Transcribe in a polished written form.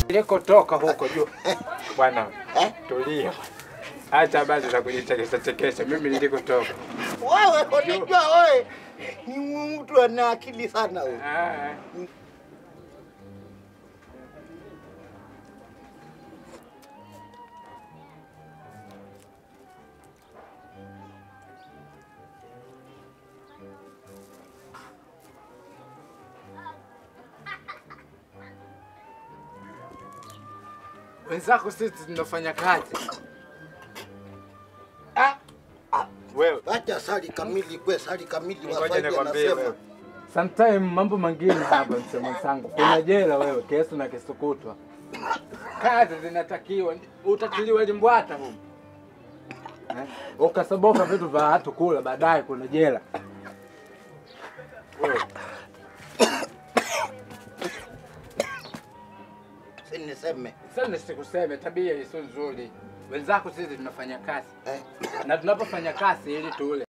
Nilikotoka huko juu. Bwana, tulia. Acha basi za kujichekesha. Mimi nilikotoka. Wewe unajua wewe ni mtu ana akili sana wewe. Wenzako sisi tunafanya kazi. Wewe acha sali kamili kwa sali kamili wafaidi anasema. Sometimes mambo mengine hapa msemo sangu. Kuna jela wewe, kesi na kesukutwa. Kazi zinatakiwa, utatiliwa limbwata huko. Ukasaboka vitu vya watu kula baadaye kuna jela. Wewe Niseme. Sasa sikuseme tabia hiyo sio nzuri. Wenzako sisi tunafanya kazi. Na tunapofanya kazi ili tule.